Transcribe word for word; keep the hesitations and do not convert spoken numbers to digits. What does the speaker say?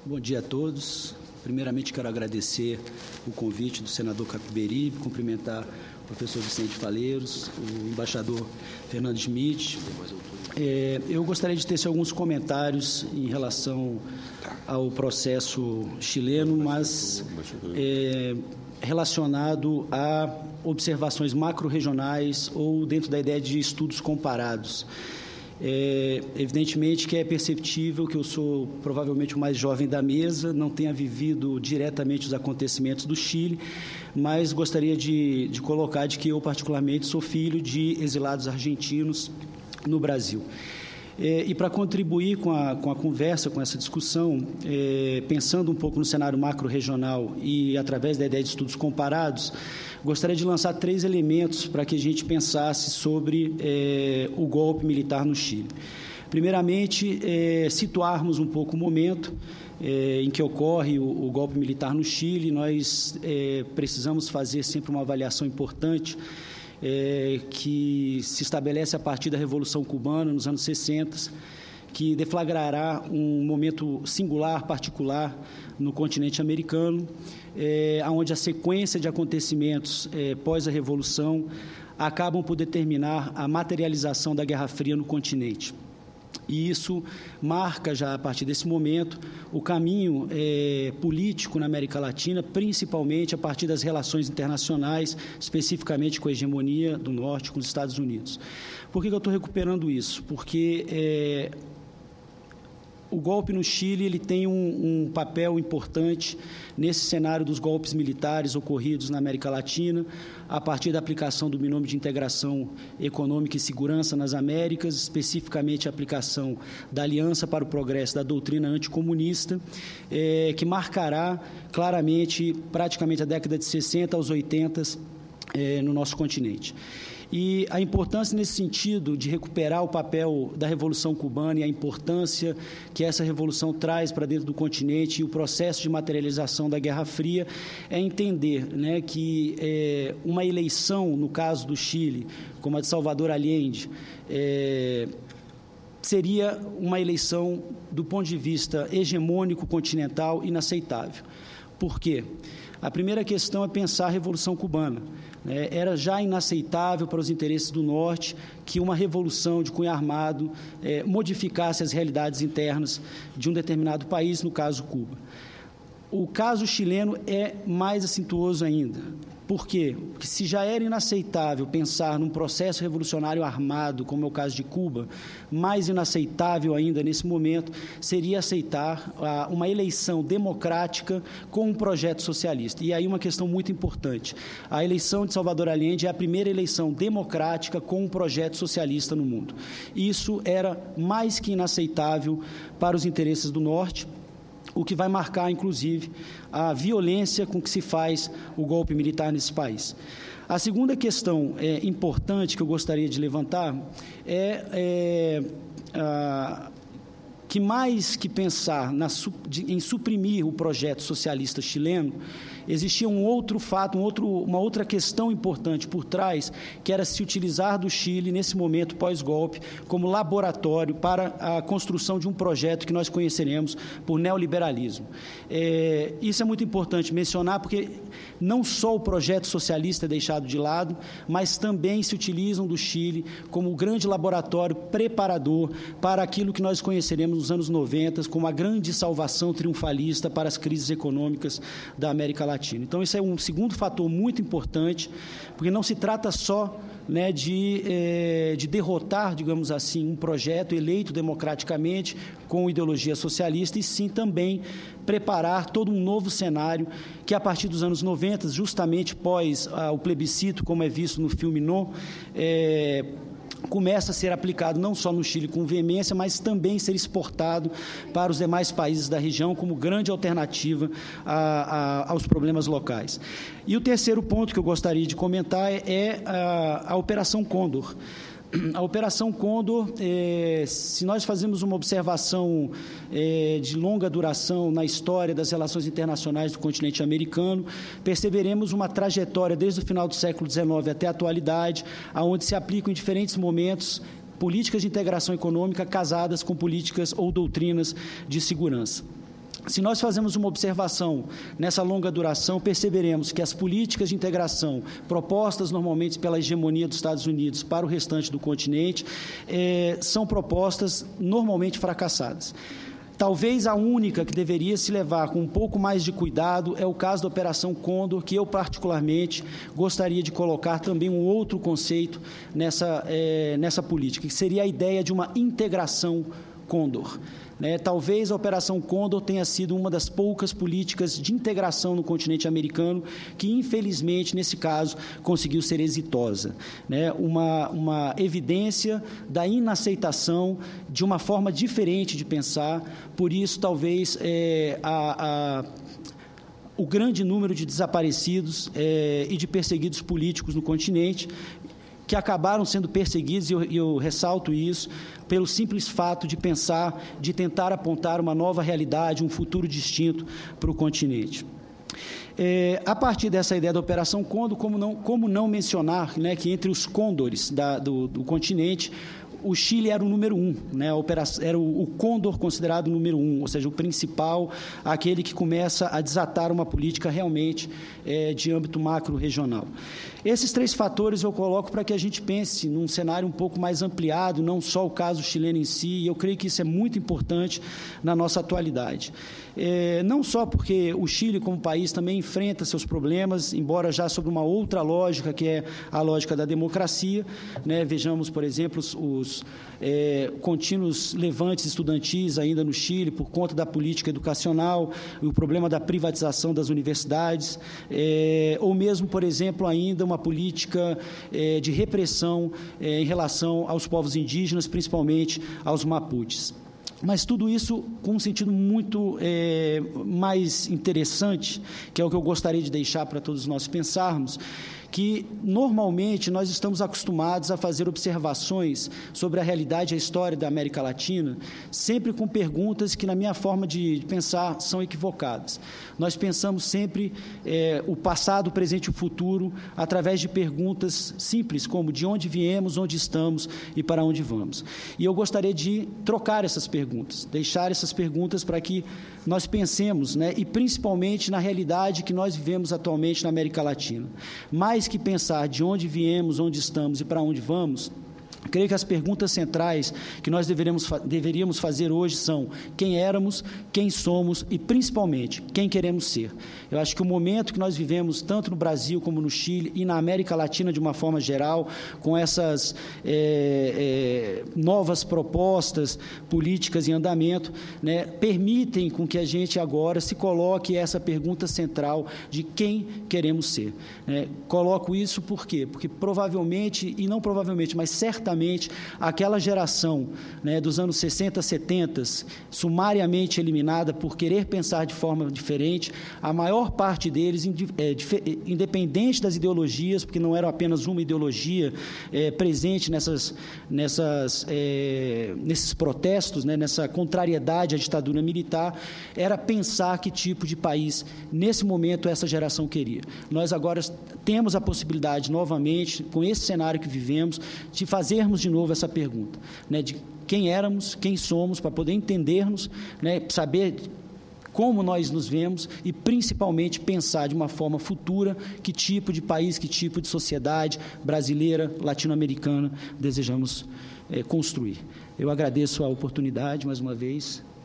Bom dia a todos. Primeiramente, quero agradecer o convite do senador Capiberibe, cumprimentar o professor Vicente Faleiros, o embaixador Fernando Schmidt. É, eu gostaria de tecer alguns comentários em relação ao processo chileno, mas é, relacionado a observações macro-regionais ou dentro da ideia de estudos comparados. É, evidentemente que é perceptível que eu sou provavelmente o mais jovem da mesa, não tenha vivido diretamente os acontecimentos do Chile, mas gostaria de, de colocar de que eu particularmente sou filho de exilados argentinos no Brasil. É, e para contribuir com a, com a conversa, com essa discussão, é, pensando um pouco no cenário macro-regional e através da ideia de estudos comparados, gostaria de lançar três elementos para que a gente pensasse sobre é, o golpe militar no Chile. Primeiramente, é, situarmos um pouco o momento é, em que ocorre o, o golpe militar no Chile. Nós é, precisamos fazer sempre uma avaliação importante É, que se estabelece a partir da Revolução Cubana, nos anos sessenta, que deflagrará um momento singular, particular, no continente americano, é, onde a sequência de acontecimentos é, pós a Revolução acabam por determinar a materialização da Guerra Fria no continente. E isso marca já, a partir desse momento, o caminho é, político na América Latina, principalmente a partir das relações internacionais, especificamente com a hegemonia do Norte, com os Estados Unidos. Por que eu estou recuperando isso? Porque é, o golpe no Chile ele tem um, um papel importante nesse cenário dos golpes militares ocorridos na América Latina, a partir da aplicação do binômio de integração econômica e segurança nas Américas, especificamente a aplicação da Aliança para o Progresso da doutrina anticomunista, é, que marcará claramente praticamente a década de sessenta aos oitenta é, no nosso continente. E a importância nesse sentido de recuperar o papel da Revolução Cubana e a importância que essa revolução traz para dentro do continente e o processo de materialização da Guerra Fria é entender, né, que é, uma eleição, no caso do Chile, como a de Salvador Allende, é, seria uma eleição, do ponto de vista hegemônico continental, inaceitável. Por quê? A primeira questão é pensar a Revolução Cubana. Era já inaceitável para os interesses do Norte que uma revolução de cunho armado é, modificasse as realidades internas de um determinado país, no caso Cuba. O caso chileno é mais acintuoso ainda. Por quê? Porque se já era inaceitável pensar num processo revolucionário armado, como é o caso de Cuba, mais inaceitável ainda nesse momento seria aceitar ah, uma eleição democrática com um projeto socialista. E aí uma questão muito importante. A eleição de Salvador Allende é a primeira eleição democrática com um projeto socialista no mundo. Isso era mais que inaceitável para os interesses do Norte, o que vai marcar, inclusive, a violência com que se faz o golpe militar nesse país. A segunda questão é, importante que eu gostaria de levantar é, é a, que mais que pensar na, de, em suprimir o projeto socialista chileno, existia um outro fato, um outro, uma outra questão importante por trás, que era se utilizar do Chile, nesse momento pós-golpe, como laboratório para a construção de um projeto que nós conheceremos por neoliberalismo. É, isso é muito importante mencionar, porque não só o projeto socialista é deixado de lado, mas também se utilizam do Chile como o grande laboratório preparador para aquilo que nós conheceremos nos anos noventa, como a grande salvação triunfalista para as crises econômicas da América Latina. Então, esse é um segundo fator muito importante, porque não se trata só, né, de, eh, de derrotar, digamos assim, um projeto eleito democraticamente com ideologia socialista, e sim também preparar todo um novo cenário que, a partir dos anos noventa, justamente pós ah, o plebiscito, como é visto no filme No, eh, começa a ser aplicado não só no Chile com veemência, mas também ser exportado para os demais países da região como grande alternativa a, a, aos problemas locais. E o terceiro ponto que eu gostaria de comentar é, é a, a Operação Condor. A Operação Condor, é, se nós fazemos uma observação é, de longa duração na história das relações internacionais do continente americano, perceberemos uma trajetória desde o final do século dezenove até a atualidade, onde se aplicam em diferentes momentos políticas de integração econômica casadas com políticas ou doutrinas de segurança. Se nós fazemos uma observação nessa longa duração, perceberemos que as políticas de integração propostas normalmente pela hegemonia dos Estados Unidos para o restante do continente eh, são propostas normalmente fracassadas. Talvez a única que deveria se levar com um pouco mais de cuidado é o caso da Operação Condor, que eu particularmente gostaria de colocar também um outro conceito nessa, eh, nessa política, que seria a ideia de uma integração Condor. Né? Talvez a Operação Condor tenha sido uma das poucas políticas de integração no continente americano que, infelizmente, nesse caso, conseguiu ser exitosa. Né? Uma, uma evidência da inaceitação de uma forma diferente de pensar, por isso, talvez, é, a... a o grande número de desaparecidos é, e de perseguidos políticos no continente, que acabaram sendo perseguidos, e eu, eu ressalto isso, pelo simples fato de pensar, de tentar apontar uma nova realidade, um futuro distinto para o continente. É, a partir dessa ideia da Operação Condor, como não, como não mencionar, né, que entre os côndores da, do, do continente, o Chile era o número um, né, a operação, era o, o Condor considerado o número um, ou seja, o principal, aquele que começa a desatar uma política realmente é, de âmbito macro-regional. Esses três fatores eu coloco para que a gente pense num cenário um pouco mais ampliado, não só o caso chileno em si, e eu creio que isso é muito importante na nossa atualidade. É, não só porque o Chile, como país, também enfrenta seus problemas, embora já sob uma outra lógica, que é a lógica da democracia, né? Vejamos, por exemplo, os, os é, contínuos levantes estudantis ainda no Chile, por conta da política educacional, o problema da privatização das universidades, é, ou mesmo, por exemplo, ainda uma política é, de repressão é, em relação aos povos indígenas, principalmente aos mapuches. Mas tudo isso com um sentido muito é, mais interessante, que é o que eu gostaria de deixar para todos nós pensarmos, que normalmente nós estamos acostumados a fazer observações sobre a realidade e a história da América Latina, sempre com perguntas que, na minha forma de pensar, são equivocadas. Nós pensamos sempre é, o passado, o presente e o futuro através de perguntas simples, como de onde viemos, onde estamos e para onde vamos. E eu gostaria de trocar essas perguntas, deixar essas perguntas para que nós pensemos, né, e principalmente na realidade que nós vivemos atualmente na América Latina. Mais que pensar de onde viemos, onde estamos e para onde vamos, creio que as perguntas centrais que nós deveríamos, deveríamos fazer hoje são quem éramos, quem somos e, principalmente, quem queremos ser. Eu acho que o momento que nós vivemos, tanto no Brasil como no Chile e na América Latina de uma forma geral, com essas é, é, novas propostas políticas em andamento, né, permitem com que a gente agora se coloque essa pergunta central de quem queremos ser. Né? Coloco isso por quê? Porque provavelmente, e não provavelmente, mas certamente, aquela geração, né, dos anos sessenta, setenta, sumariamente eliminada por querer pensar de forma diferente, a maior parte deles, é, independente das ideologias, porque não era apenas uma ideologia é, presente nessas, nessas, é, nesses protestos, né, nessa contrariedade à ditadura militar, era pensar que tipo de país, nesse momento, essa geração queria. Nós agora temos a possibilidade, novamente, com esse cenário que vivemos, de fazer de novo essa pergunta, né, de quem éramos, quem somos, para poder entendermos, né, saber como nós nos vemos e, principalmente, pensar de uma forma futura que tipo de país, que tipo de sociedade brasileira, latino-americana desejamos é, construir. Eu agradeço a oportunidade, mais uma vez.